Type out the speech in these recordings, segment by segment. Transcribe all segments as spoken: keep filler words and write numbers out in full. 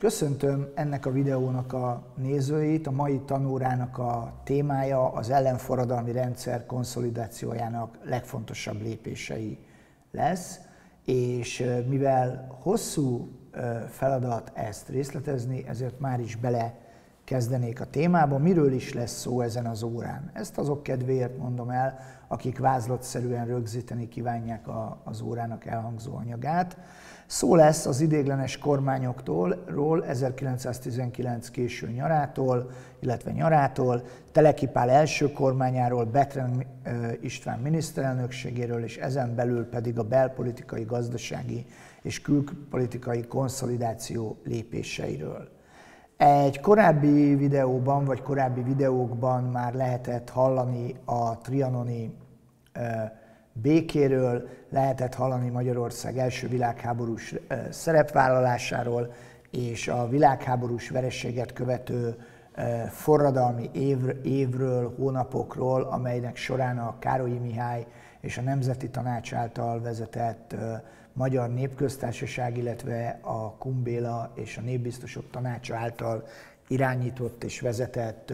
Köszöntöm ennek a videónak a nézőit. A mai tanórának a témája az ellenforradalmi rendszer konszolidációjának legfontosabb lépései lesz, és mivel hosszú feladat ezt részletezni, ezért már is bele kezdenék a témába. Miről is lesz szó ezen az órán? Ezt azok kedvéért mondom el, akik vázlatszerűen rögzíteni kívánják a, az órának elhangzó anyagát. Szó lesz az ideiglenes kormányoktól, ezerkilencszáztizenkilenc késő nyarától, illetve nyarától, Teleki Pál első kormányáról, Bethlen István miniszterelnökségéről, és ezen belül pedig a belpolitikai, gazdasági és külpolitikai konszolidáció lépéseiről. Egy korábbi videóban, vagy korábbi videókban már lehetett hallani a trianoni békéről, lehetett hallani Magyarország első világháborús szerepvállalásáról, és a világháborús vereséget követő forradalmi év, évről, hónapokról, amelynek során a Károlyi Mihály és a Nemzeti Tanács által vezetett Magyar Népköztársaság, illetve a Kun Béla és a Népbiztosok Tanácsa által irányított és vezetett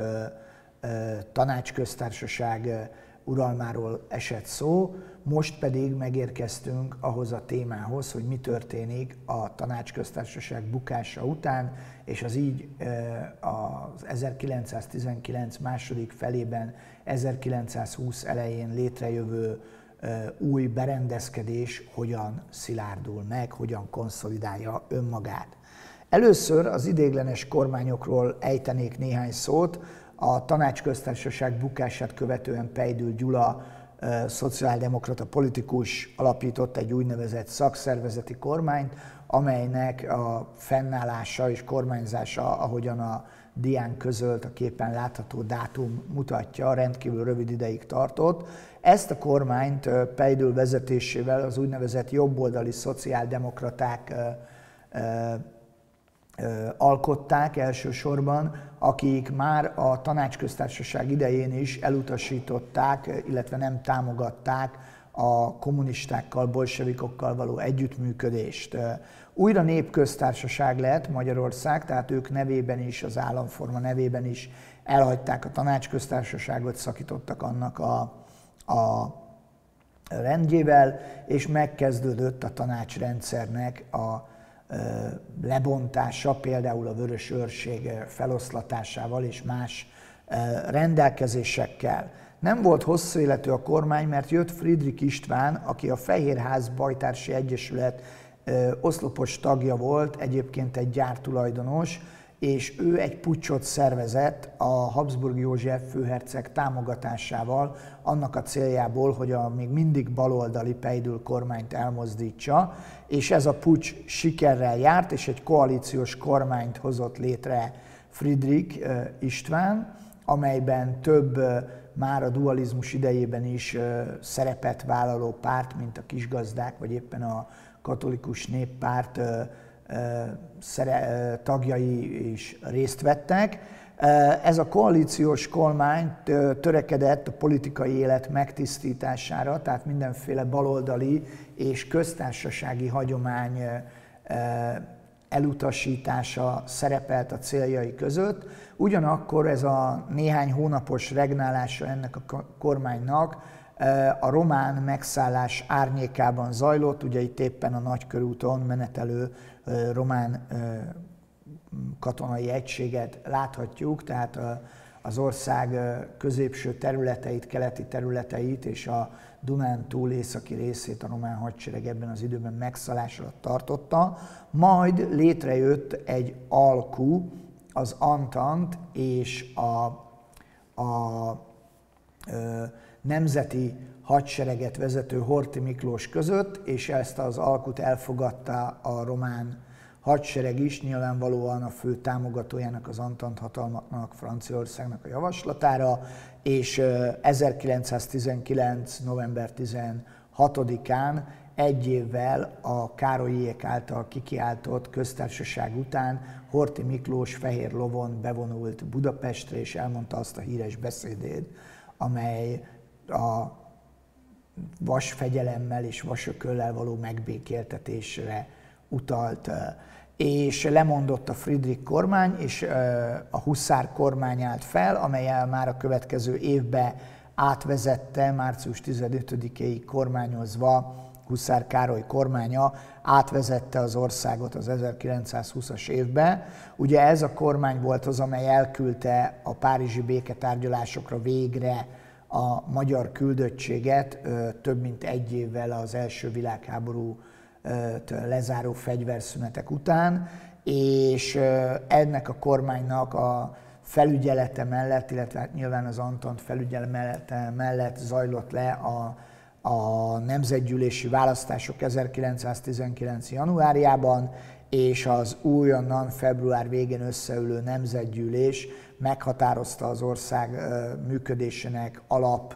tanácsköztársaság uralmáról esett szó. Most pedig megérkeztünk ahhoz a témához, hogy mi történik a tanácsköztársaság bukása után, és az így az ezerkilencszáztizenkilenc második felében, ezerkilencszázhúsz elején létrejövő új berendezkedés hogyan szilárdul meg, hogyan konszolidálja önmagát. Először az ideiglenes kormányokról ejtenék néhány szót. A tanácsköztársaság bukását követően Peidl Gyula, szociáldemokrata politikus alapított egy úgynevezett szakszervezeti kormányt, amelynek a fennállása és kormányzása, ahogyan a dián közölt, a képen látható dátum mutatja, rendkívül rövid ideig tartott. Ezt a kormányt Peidl vezetésével az úgynevezett jobboldali szociáldemokraták alkották elsősorban, akik már a tanácsköztársaság idején is elutasították, illetve nem támogatták a kommunistákkal, bolsevikokkal való együttműködést. Újra népköztársaság lett Magyarország, tehát ők nevében is, az államforma nevében is elhagyták a tanácsköztársaságot, szakítottak annak a, a rendjével, és megkezdődött a tanácsrendszernek a lebontása, például a Vörös Őrség feloszlatásával és más rendelkezésekkel. Nem volt hosszú életű a kormány, mert jött Friedrich István, aki a Fehérház Bajtársi Egyesület oszlopos tagja volt, egyébként egy gyártulajdonos, és ő egy puccsot szervezett a Habsburg József főherceg támogatásával, annak a céljából, hogy a még mindig baloldali Peidl kormányt elmozdítsa, és ez a puccs sikerrel járt, és egy koalíciós kormányt hozott létre Friedrich István, amelyben több már a dualizmus idejében is szerepet vállaló párt, mint a kisgazdák, vagy éppen a katolikus néppárt tagjai is részt vettek. Ez a koalíciós kormány törekedett a politikai élet megtisztítására, tehát mindenféle baloldali és köztársasági hagyomány elutasítása szerepelt a céljai között. Ugyanakkor ez a néhány hónapos regnálása ennek a kormánynak a román megszállás árnyékában zajlott, ugye itt éppen a Nagykörúton menetelő román katonai egységet láthatjuk, tehát az ország középső területeit, keleti területeit és a Dunántúl északi részét a román hadsereg ebben az időben megszállás alatt tartotta. Majd létrejött egy alkú, az Antant és a, a, a nemzeti hadsereget vezető Horthy Miklós között, és ezt az alkut elfogadta a román hadsereg is, nyilvánvalóan a fő támogatójának, az Antant hatalmaknak, Franciaországnak a javaslatára, és ezerkilencszáztizenkilenc november tizenhatodikán, egy évvel a Károlyiék által kikiáltott köztársaság után Horthy Miklós fehér lovon bevonult Budapestre, és elmondta azt a híres beszédét, amely a vasfegyelemmel és vasököllel való megbékéltetésre utalt. és lemondott a Friedrich kormány, és a Huszár kormány állt fel, amellyel már a következő évben átvezette, március tizenötödikéig kormányozva Huszár Károly kormánya átvezette az országot az ezerkilencszázhúszas évbe. Ugye ez a kormány volt az, amely elküldte a párizsi béketárgyalásokra végre a magyar küldöttséget több mint egy évvel az első világháború lezáró fegyverszünetek után, és ennek a kormánynak a felügyelete mellett, illetve hát nyilván az Antant felügyelete mellett zajlott le a, a nemzetgyűlési választások ezerkilencszáztizenkilenc. januárjában, és az újonnan február végén összeülő nemzetgyűlés meghatározta az ország működésének alap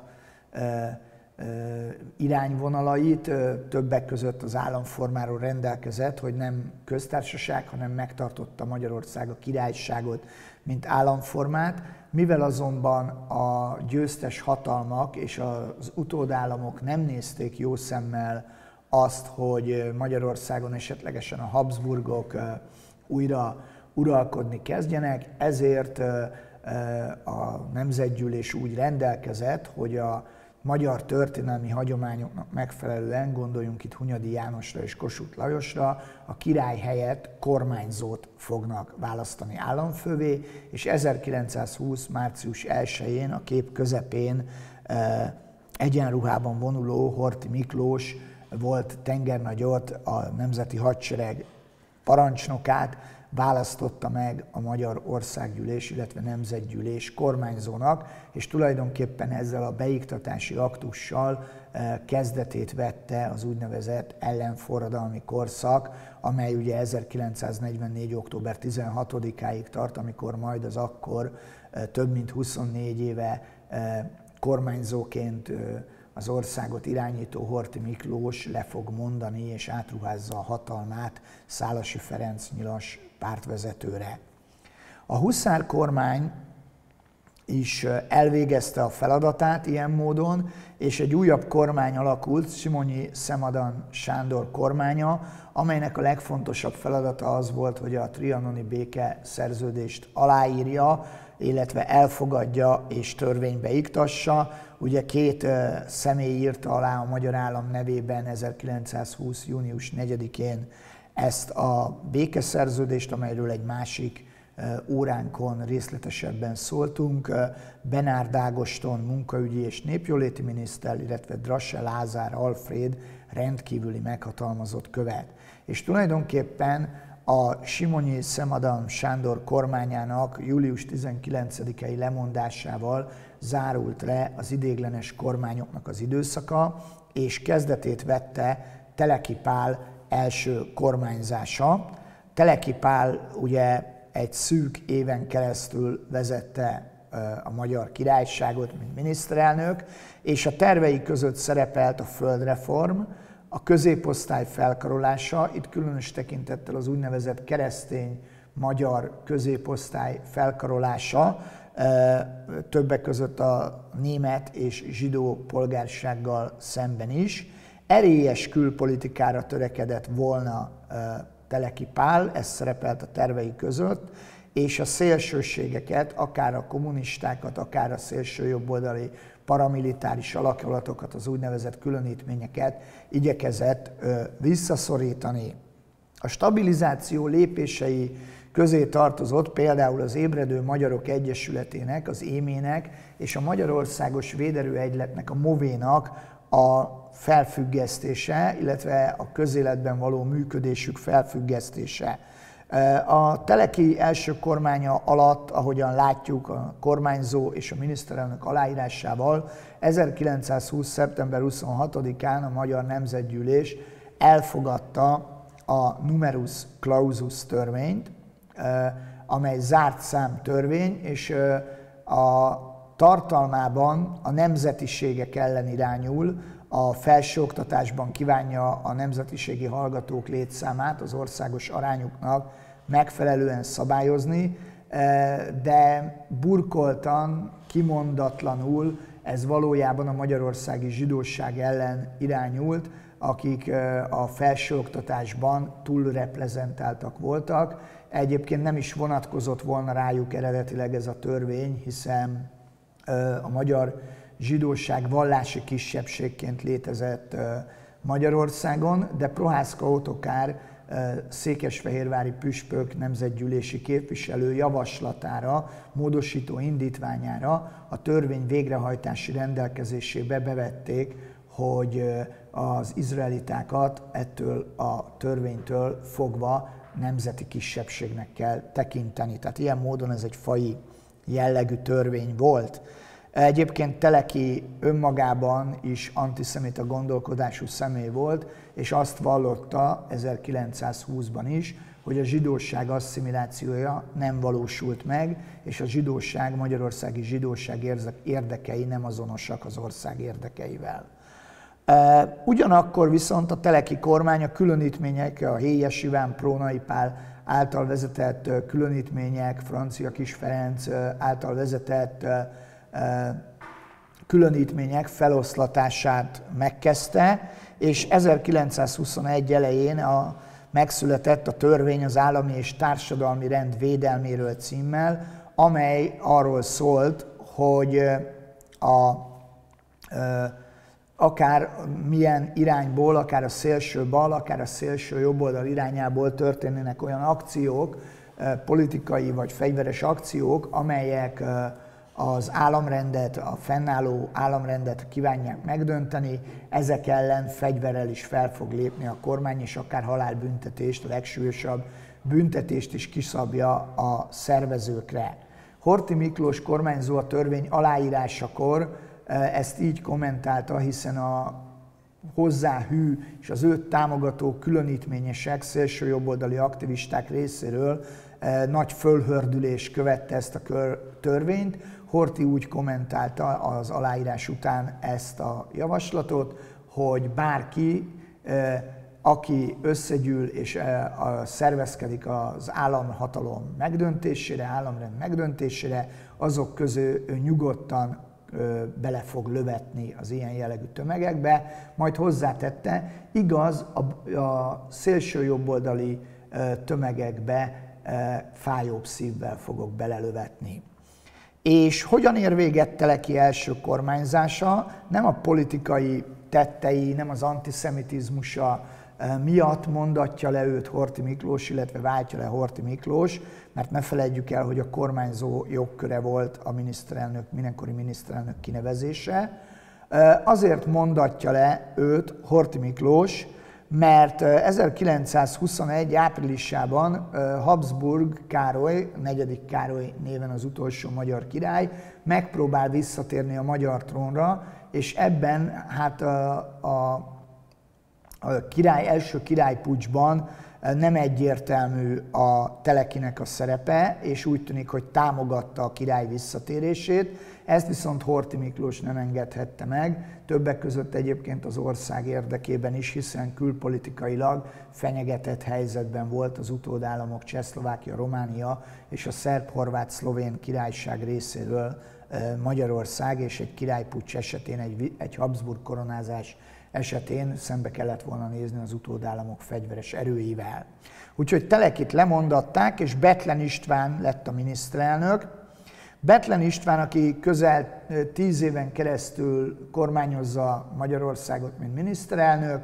irányvonalait, többek között az államformáról rendelkezett, hogy nem köztársaság, hanem megtartotta Magyarország a királyságot, mint államformát, mivel azonban a győztes hatalmak és az utódállamok nem nézték jó szemmel azt, hogy Magyarországon esetlegesen a Habsburgok újra uralkodni kezdjenek, ezért a nemzetgyűlés úgy rendelkezett, hogy a magyar történelmi hagyományoknak megfelelően, gondoljunk itt Hunyadi Jánosra és Kossuth Lajosra, a király helyett kormányzót fognak választani államfővé, és ezerkilencszázhúsz. március elsején a kép közepén e, egyenruhában vonuló Horthy Miklós volt tengernagyot, a Nemzeti Hadsereg parancsnokát választotta meg a Magyar Országgyűlés, illetve Nemzetgyűlés kormányzónak, és tulajdonképpen ezzel a beiktatási aktussal kezdetét vette az úgynevezett ellenforradalmi korszak, amely ugye ezerkilencszáznegyvennégy. október tizenhatodikáig tart, amikor majd az akkor több mint huszonnégy éve kormányzóként az országot irányító Horthy Miklós le fog mondani és átruházza a hatalmát Szálasi Ferenc nyilas pártvezetőre. A Huszár kormány is elvégezte a feladatát ilyen módon, és egy újabb kormány alakult, Simonyi Szemadan Sándor kormánya, amelynek a legfontosabb feladata az volt, hogy a trianoni békeszerződést aláírja, illetve elfogadja és törvénybe iktassa. Ugye két személy írta alá a magyar állam nevében ezerkilencszázhúsz. június negyedikén ezt a békeszerződést, amelyről egy másik óránkon részletesebben szóltunk. Benárd Ágoston munkaügyi és népjóléti miniszter, illetve Drasse Lázár Alfréd rendkívüli meghatalmazott követ. És tulajdonképpen a Simonyi Szemadan Sándor kormányának július tizenkilencedikei lemondásával zárult le az ideiglenes kormányoknak az időszaka, és kezdetét vette Teleki Pál első kormányzása. Teleki Pál ugye egy szűk éven keresztül vezette a Magyar Királyságot, mint miniszterelnök, és a tervei között szerepelt a földreform, a középosztály felkarolása, itt különös tekintettel az úgynevezett keresztény magyar középosztály felkarolása, többek között a német és zsidó polgársággal szemben is. Erélyes külpolitikára törekedett volna Teleki Pál, ez szerepelt a tervei között, és a szélsőségeket, akár a kommunistákat, akár a szélsőjobboldali paramilitáris alakulatokat, az úgynevezett különítményeket igyekezett visszaszorítani. A stabilizáció lépései közé tartozott például az Ébredő Magyarok Egyesületének, az émének és a Magyarországos Véderőegyletnek, a movénak a felfüggesztése, illetve a közéletben való működésük felfüggesztése. A Teleki első kormánya alatt, ahogyan látjuk, a kormányzó és a miniszterelnök aláírásával ezerkilencszázhúsz. szeptember huszonhatodikán a Magyar Nemzetgyűlés elfogadta a Numerus Clausus törvényt, amely zárt szám törvény, és a tartalmában a nemzetiségek ellen irányul, a felsőoktatásban kívánja a nemzetiségi hallgatók létszámát az országos arányuknak megfelelően szabályozni, de burkoltan, kimondatlanul ez valójában a magyarországi zsidóság ellen irányult, akik a felsőoktatásban túlreprezentáltak voltak. Egyébként nem is vonatkozott volna rájuk eredetileg ez a törvény, hiszen a magyar zsidóság vallási kisebbségként létezett Magyarországon, de Prohászka Ottokár székesfehérvári püspök nemzetgyűlési képviselő javaslatára, módosító indítványára a törvény végrehajtási rendelkezésébe bevették, hogy az izraelitákat ettől a törvénytől fogva nemzeti kisebbségnek kell tekinteni. Tehát ilyen módon ez egy faji jellegű törvény volt. Egyébként Teleki önmagában is antiszemita gondolkodású személy volt, és azt vallotta ezerkilencszázhúszban is, hogy a zsidóság asszimilációja nem valósult meg, és a zsidóság, magyarországi zsidóság érdekei nem azonosak az ország érdekeivel. Ugyanakkor viszont a teleki kormány a különítmények, a Héjes Iván, Prónai Pál által vezetett különítmények, Francia Kis Ferenc által vezetett különítmények feloszlatását megkezdte, és ezerkilencszázhuszonegy elején a, megszületett a törvény az állami és társadalmi rend védelméről címmel, amely arról szólt, hogy a, akár milyen irányból, akár a szélső bal, akár a szélső jobb oldal irányából történnének olyan akciók, politikai vagy fegyveres akciók, amelyek az államrendet, a fennálló államrendet kívánják megdönteni, ezek ellen fegyverrel is fel fog lépni a kormány, és akár halálbüntetést, a legsúlyosabb büntetést is kiszabja a szervezőkre. Horthy Miklós kormányzó a törvény aláírásakor ezt így kommentálta, hiszen a hozzá hű és az őt támogató különítményesek, szélsőjobboldali aktivisták részéről nagy fölhördülés követte ezt a törvényt. Horthy úgy kommentálta az aláírás után ezt a javaslatot, hogy bárki, aki összegyűl és szervezkedik az államhatalom megdöntésére, államrend megdöntésére, azok közül nyugodtan bele fog lövetni az ilyen jellegű tömegekbe, majd hozzátette, igaz, a, a szélsőjobboldali tömegekbe fájóbb szívvel fogok belelövetni. És hogyan ér véget Teleki első kormányzása? Nem a politikai tettei, nem az antiszemitizmusa miatt mondatja le őt Horthy Miklós, illetve váltja le Horthy Miklós, mert ne feledjük el, hogy a kormányzó jogköre volt a miniszterelnök, mindenkori miniszterelnök kinevezése. Azért mondatja le őt Horthy Miklós, mert ezerkilencszázhuszonegy áprilisában Habsburg Károly, negyedik Károly néven az utolsó magyar király, megpróbál visszatérni a magyar trónra, és ebben hát a, a, a király, első királypuccsban nem egyértelmű a Telekinek a szerepe, és úgy tűnik, hogy támogatta a király visszatérését. Ezt viszont Horthy Miklós nem engedhette meg, többek között egyébként az ország érdekében is, hiszen külpolitikailag fenyegetett helyzetben volt az utódállamok Csehszlovákia, Románia és a szerb-horvát-szlovén királyság részéről Magyarország, és egy királypuccs esetén, egy, egy Habsburg koronázás esetén szembe kellett volna nézni az utódállamok fegyveres erőivel. Úgyhogy Telekit lemondatták, és Bethlen István lett a miniszterelnök. Bethlen István, aki közel tíz éven keresztül kormányozza Magyarországot, mint miniszterelnök,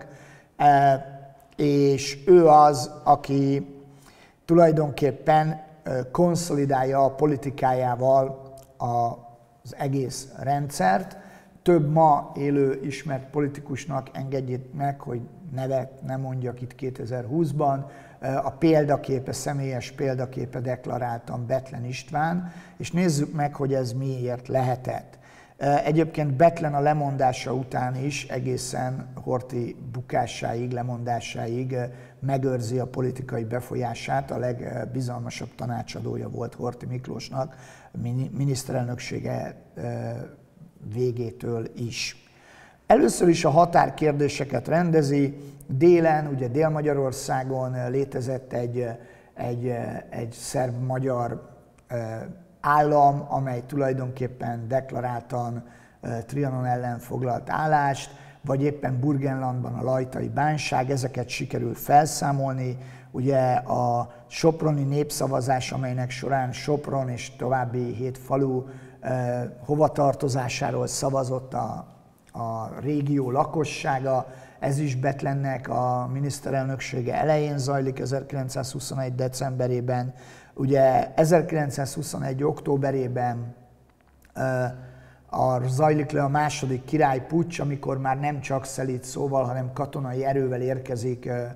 és ő az, aki tulajdonképpen konszolidálja a politikájával az egész rendszert. Több ma élő ismert politikusnak engedjék meg, hogy nevet nem mondjak itt kétezer-húszban, a példaképe, személyes példaképe deklaráltan Bethlen István, és nézzük meg, hogy ez miért lehetett. Egyébként Bethlen a lemondása után is egészen Horthy bukásáig, lemondásáig megőrzi a politikai befolyását, a legbizalmasabb tanácsadója volt Horthy Miklósnak, miniszterelnöksége végétől is. Először is a határkérdéseket rendezi. Délen, ugye Dél-Magyarországon létezett egy, egy, egy szerb-magyar állam, amely tulajdonképpen deklaráltan Trianon ellen foglalt állást, vagy éppen Burgenlandban a lajtai bánság, ezeket sikerül felszámolni. Ugye a soproni népszavazás, amelynek során Sopron és további hét falu eh, hovatartozásáról szavazott a, a régió lakossága, ez is Bethlennek a miniszterelnöksége elején zajlik ezerkilencszázhuszonegy. decemberében. Ugye ezerkilencszázhuszonegy. októberében eh, a, zajlik le a második királypuccs, amikor már nem csak szelíd szóval, hanem katonai erővel érkezik eh,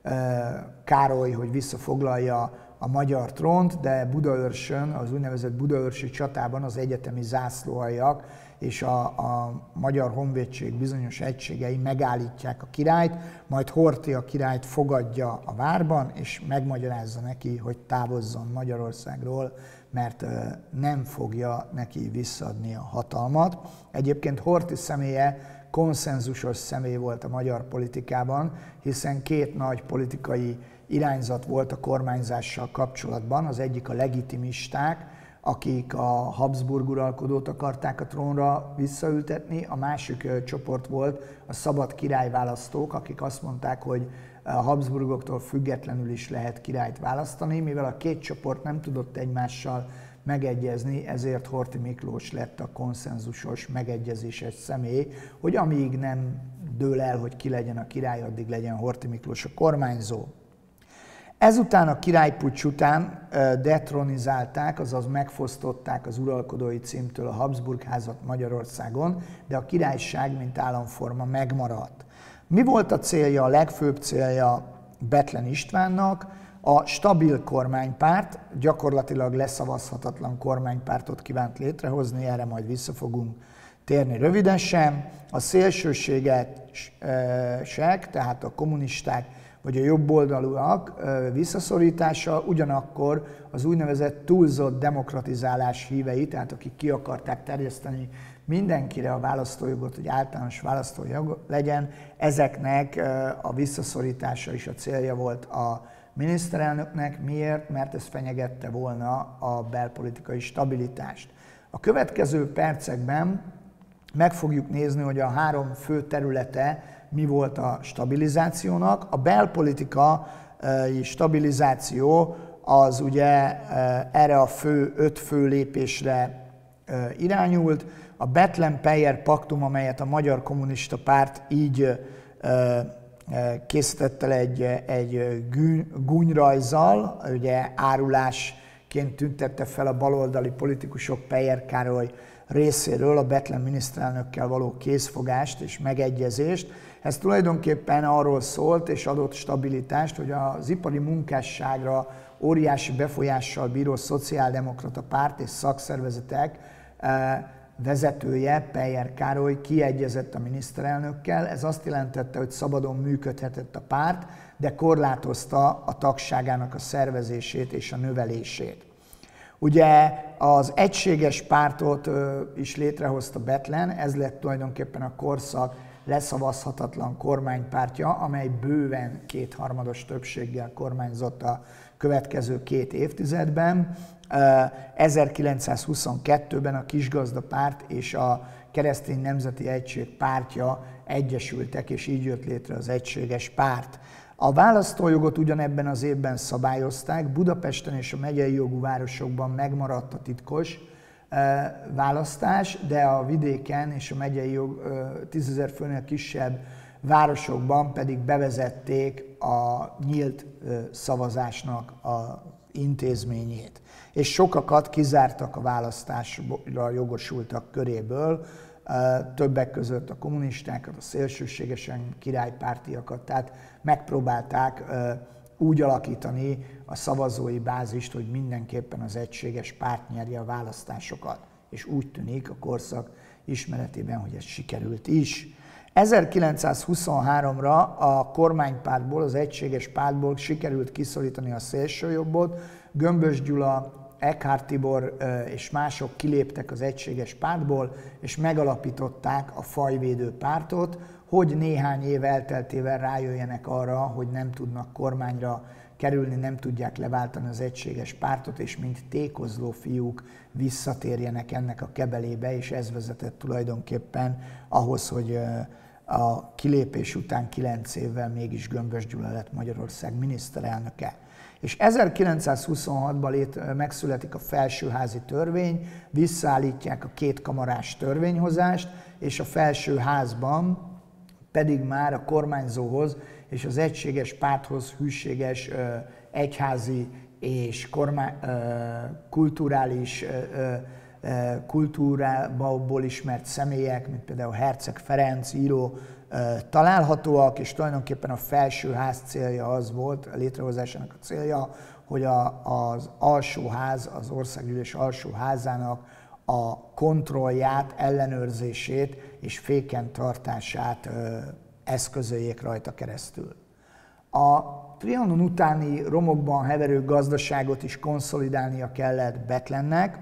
Károly, hogy visszafoglalja a magyar trónt, de Budaörsön, az úgynevezett budaörsi csatában az egyetemi zászlóaljak és a, a magyar honvédség bizonyos egységei megállítják a királyt, majd Horthy a királyt fogadja a várban, és megmagyarázza neki, hogy távozzon Magyarországról, mert nem fogja neki visszaadni a hatalmat. Egyébként Horthy személye konszenzusos személy volt a magyar politikában, hiszen két nagy politikai irányzat volt a kormányzással kapcsolatban. Az egyik a legitimisták, akik a Habsburg uralkodót akarták a trónra visszaültetni, a másik csoport volt a szabad királyválasztók, akik azt mondták, hogy a Habsburgoktól függetlenül is lehet királyt választani, mivel a két csoport nem tudott egymással megegyezni, ezért Horthy Miklós lett a konszenzusos, megegyezéses személy, hogy amíg nem dől el, hogy ki legyen a király, addig legyen Horthy Miklós a kormányzó. Ezután a királypuccs után detronizálták, azaz megfosztották az uralkodói címtől a Habsburg házat Magyarországon, de a királyság, mint államforma megmaradt. Mi volt a célja, a legfőbb célja Bethlen Istvánnak? A stabil kormánypárt, gyakorlatilag leszavazhatatlan kormánypártot kívánt létrehozni, erre majd vissza fogunk térni rövidesen. A szélsőségesek, tehát a kommunisták vagy a jobboldalúak visszaszorítása, ugyanakkor az úgynevezett túlzott demokratizálás hívei, tehát akik ki akarták terjeszteni mindenkire a választójogot, hogy általános választójog legyen, ezeknek a visszaszorítása is a célja volt a miniszterelnöknek. Miért? Mert ez fenyegette volna a belpolitikai stabilitást. A következő percekben meg fogjuk nézni, hogy a három fő területe mi volt a stabilizációnak. A belpolitikai stabilizáció az ugye erre a fő, öt fő lépésre irányult. A Bethlen-Peyer paktum, amelyet a Magyar Kommunista Párt így készített el egy, egy gúnyrajzzal, ugye árulásként tüntette fel a baloldali politikusok Peyer Károly részéről a Bethlen miniszterelnökkel való készfogást és megegyezést. Ez tulajdonképpen arról szólt és adott stabilitást, hogy az ipari munkásságra óriási befolyással bíró szociáldemokrata párt és szakszervezetek vezetője, Peyer Károly kiegyezett a miniszterelnökkel. Ez azt jelentette, hogy szabadon működhetett a párt, de korlátozta a tagságának a szervezését és a növelését. Ugye az egységes pártot is létrehozta Bethlen, ez lett tulajdonképpen a korszak leszavazhatatlan kormánypártja, amely bőven kétharmados többséggel kormányzott a következő két évtizedben. ezerkilencszázhuszonkettőben a Kisgazdapárt és a Keresztény Nemzeti Egység pártja egyesültek, és így jött létre az egységes párt. A választójogot ugyanebben az évben szabályozták, Budapesten és a megyei jogú városokban megmaradt a titkos választás, de a vidéken és a megyei jog tízezer főnél kisebb városokban pedig bevezették a nyílt szavazásnak az intézményét. És sokakat kizártak a választásra jogosultak köréből, többek között a kommunistákat, a szélsőségesen királypártiakat, tehát megpróbálták úgy alakítani a szavazói bázist, hogy mindenképpen az egységes párt nyerje a választásokat. És úgy tűnik a korszak ismeretében, hogy ez sikerült is. ezerkilencszázhuszonháromra a kormánypártból, az egységes pártból sikerült kiszorítani a szélsőjobbot. Gömbös Gyula, Eckhárt Tibor és mások kiléptek az egységes pártból, és megalapították a fajvédő pártot, hogy néhány év elteltével rájöjjenek arra, hogy nem tudnak kormányra kerülni, nem tudják leváltani az egységes pártot, és mint tékozló fiúk visszatérjenek ennek a kebelébe, és ez vezetett tulajdonképpen ahhoz, hogy a kilépés után kilenc évvel mégis Gömbös Gyula lett Magyarország miniszterelnöke. És ezerkilencszázhuszonhatban lét, megszületik a felsőházi törvény, visszaállítják a kétkamarás törvényhozást, és a felsőházban pedig már a kormányzóhoz és az egységes párthoz hűséges ö, egyházi és kormány, ö, kulturális ö, ö, kultúrából ismert személyek, mint például Herceg Ferenc író ö, találhatóak, és tulajdonképpen a felsőház célja az volt, a létrehozásának a célja, hogy a, az alsóház, az országgyűlés alsóházának a kontrollját, ellenőrzését és féken tartását ö, eszközöljék rajta keresztül. A Trianon utáni romokban heverő gazdaságot is konszolidálnia kellett Bethlennek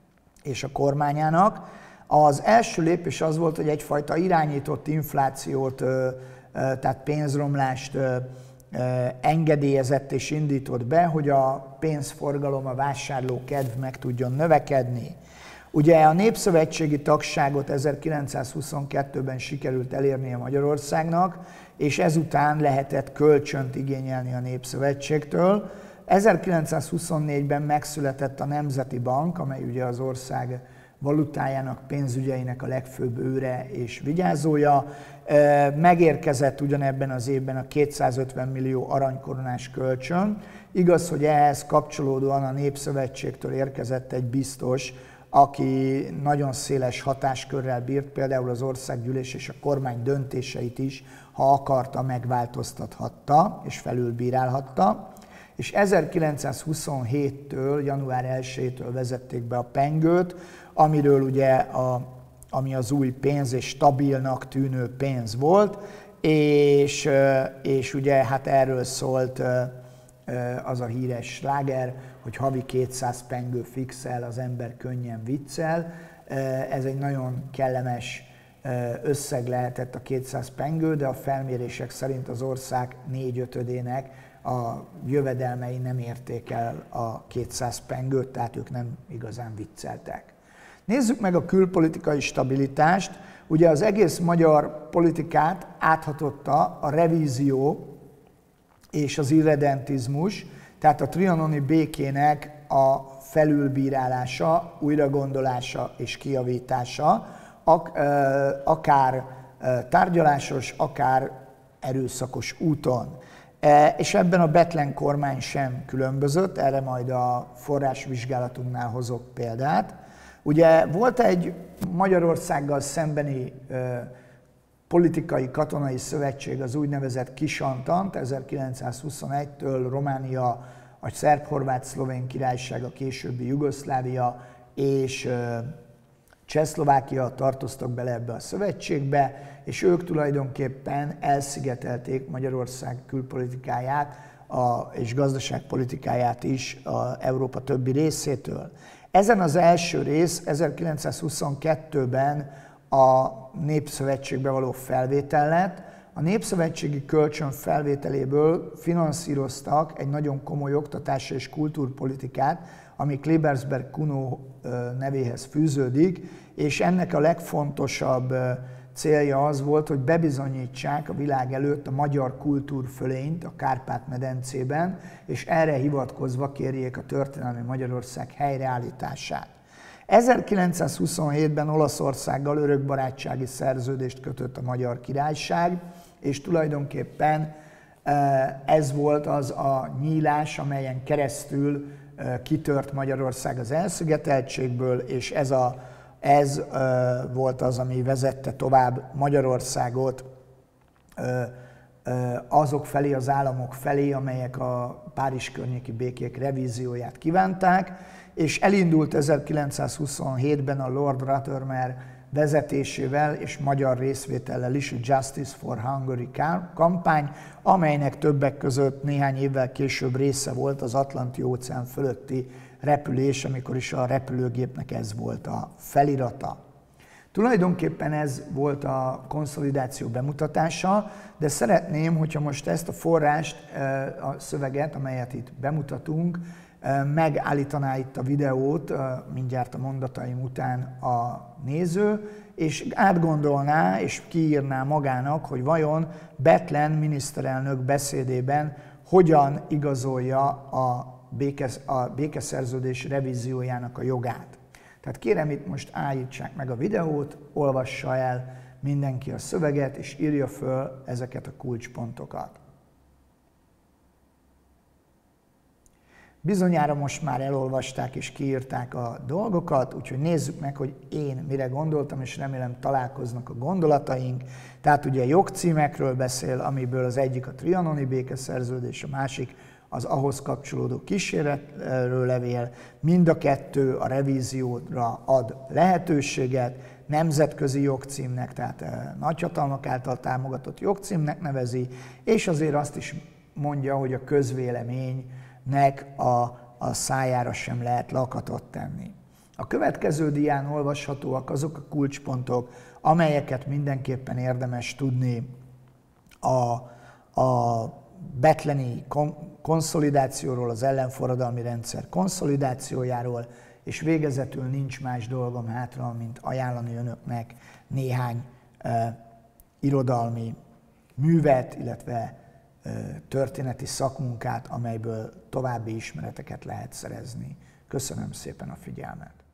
és a kormányának. Az első lépés az volt, hogy egyfajta irányított inflációt, ö, ö, tehát pénzromlást ö, ö, engedélyezett és indított be, hogy a pénzforgalom, a vásárlókedv meg tudjon növekedni. Ugye a népszövetségi tagságot ezerkilencszázhuszonkettőben sikerült elérnie Magyarországnak, és ezután lehetett kölcsönt igényelni a Népszövetségtől. ezerkilencszázhuszonnégyben megszületett a Nemzeti Bank, amely ugye az ország valutájának, pénzügyeinek a legfőbb őre és vigyázója. Megérkezett ugyanebben az évben a kétszázötven millió aranykoronás kölcsön. Igaz, hogy ehhez kapcsolódóan a Népszövetségtől érkezett egy biztos, aki nagyon széles hatáskörrel bírt, például az országgyűlés és a kormány döntéseit is, ha akarta, megváltoztathatta és felülbírálhatta. És ezerkilencszázhuszonhéttől, január elsejétől vezették be a pengőt, amiről ugye a, ami az új pénz és stabilnak tűnő pénz volt, és, és ugye hát erről szólt az a híres sláger, hogy havi kétszáz pengő fixel, az ember könnyen viccel. Ez egy nagyon kellemes összeg lehetett a kétszáz pengő, de a felmérések szerint az ország négyötödének a jövedelmei nem érték el a kétszáz pengőt, tehát ők nem igazán vicceltek. Nézzük meg a külpolitikai stabilitást. Ugye az egész magyar politikát áthatotta a revízió és az irredentizmus, tehát a trianoni békének a felülbírálása, újragondolása és kijavítása, akár tárgyalásos, akár erőszakos úton. És ebben a Bethlen kormány sem különbözött, erre majd a forrásvizsgálatunknál hozok példát. Ugye volt egy Magyarországgal szembeni politikai, katonai szövetség, az úgynevezett Kisantant, ezerkilencszázhuszonegytől Románia, a szerb-horvát-szlovén királyság, a későbbi Jugoszlávia és Csehszlovákia tartoztak bele ebbe a szövetségbe, és ők tulajdonképpen elszigetelték Magyarország külpolitikáját a, és gazdaságpolitikáját is a Európa többi részétől. Ezen az első rész ezerkilencszázhuszonkettőben a Népszövetségbe való felvétel lett. A népszövetségi kölcsön felvételéből finanszíroztak egy nagyon komoly oktatási és kultúrpolitikát, ami Klebersberg Kuno nevéhez fűződik, és ennek a legfontosabb célja az volt, hogy bebizonyítsák a világ előtt a magyar kultúrfölényt a Kárpát-medencében, és erre hivatkozva kérjék a történelmi Magyarország helyreállítását. ezerkilencszázhuszonhétben Olaszországgal örökbarátsági szerződést kötött a Magyar Királyság, és tulajdonképpen ez volt az a nyílás, amelyen keresztül kitört Magyarország az elszigeteltségből, és ez, a, ez volt az, ami vezette tovább Magyarországot azok felé, az államok felé, amelyek a Párizs környéki békék revízióját kívánták, és elindult ezerkilencszázhuszonhétben a Lord Rothermere vezetésével és magyar részvétellel is a Justice for Hungary kampány, amelynek többek között néhány évvel később része volt az Atlanti-óceán fölötti repülés, amikor is a repülőgépnek ez volt a felirata. Tulajdonképpen ez volt a konszolidáció bemutatása, de szeretném, hogyha most ezt a forrást, a szöveget, amelyet itt bemutatunk, megállítaná itt a videót mindjárt a mondataim után a néző, és átgondolná és kiírná magának, hogy vajon Bethlen miniszterelnök beszédében hogyan igazolja a, békesz, a békeszerződés revíziójának a jogát. Tehát kérem, itt most állítsák meg a videót, olvassa el mindenki a szöveget, és írja föl ezeket a kulcspontokat. Bizonyára most már elolvasták és kiírták a dolgokat, úgyhogy nézzük meg, hogy én mire gondoltam, és remélem találkoznak a gondolataink. Tehát ugye jogcímekről beszél, amiből az egyik a trianoni békeszerződés, a másik az ahhoz kapcsolódó kísérletről levél. Mind a kettő a revízióra ad lehetőséget, nemzetközi jogcímnek, tehát nagyhatalmak által támogatott jogcímnek nevezi, és azért azt is mondja, hogy a közvélemény nek a, a szájára sem lehet lakatot tenni. A következő dián olvashatóak azok a kulcspontok, amelyeket mindenképpen érdemes tudni a, a bethleni konszolidációról, az ellenforradalmi rendszer konszolidációjáról, és végezetül nincs más dolgom hátra, mint ajánlani önöknek néhány e, irodalmi művet, illetve történeti szakmunkát, amelyből további ismereteket lehet szerezni. Köszönöm szépen a figyelmet!